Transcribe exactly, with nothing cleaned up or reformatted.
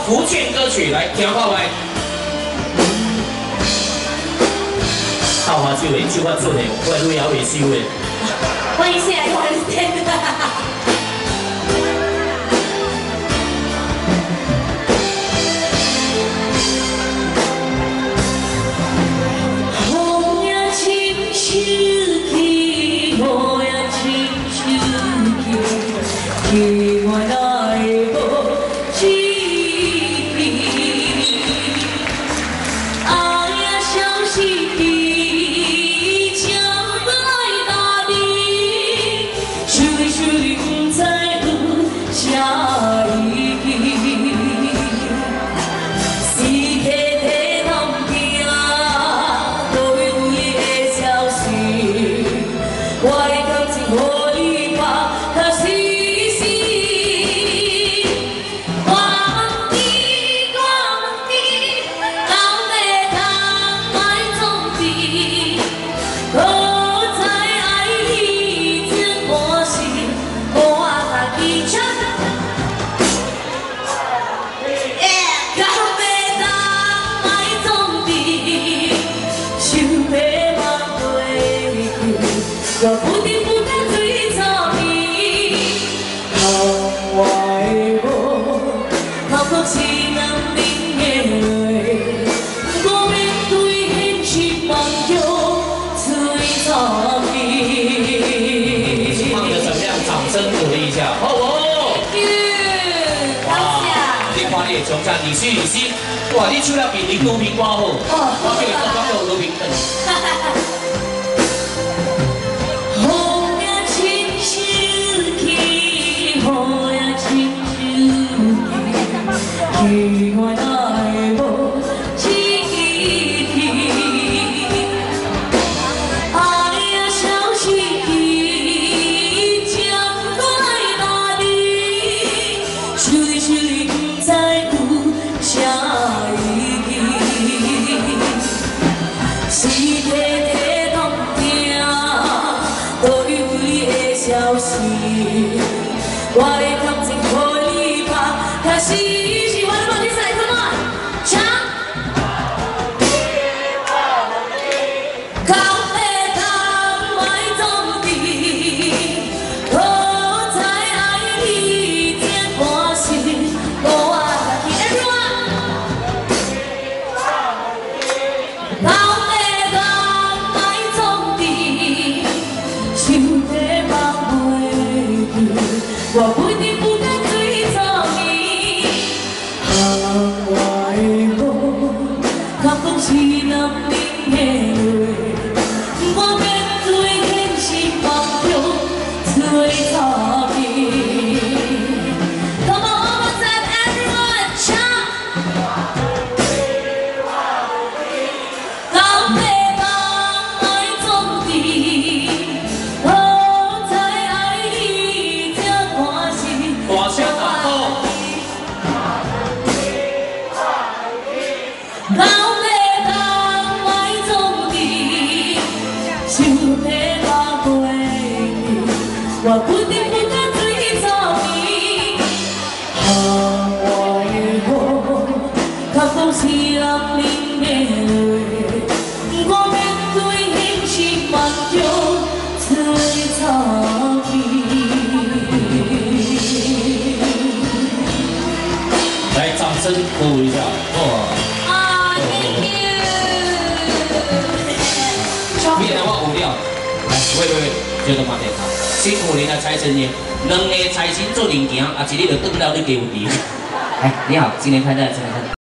福建歌曲来听看麦。桃花酒的酒法准的，我来女也未收的。 欢迎谢来欢迎。我不停不敢追找你，窗外我透過似能明嘅淚，我面對現實朋友追找你。唱得怎麼樣？掌聲鼓勵一下，好哦！哇！你看你的唱腔，你是你是，哇！你唱了比林如萍歌好，我叫你講講叫如萍等。 意外愛無記憶，愛呀消息將來哪裡？手裡手裡不再有下一句，是體體當定，都有你的消息，我的感情可以把它是。 我不停不敢追找你，窗外我看風是能明嘅淚，我面對現實朋友追找你。Come on, one more time, everyone, chant。當你當愛中地，我在愛你。 大聲打鼓！老爸當愛中地，想要把回憶，我不停不敢追找你。窗外我看風是人淋的淚，我面對現實朋友追找你。 来，掌聲鼓一下，哇！啊 ，Thank you。你兩我有了，來，喂喂喂，叫做馬田啊，辛苦你了，財神爺，兩個財神做零件，啊，一日就轉到你家有錢。哎，你好，新年快樂，新年快樂。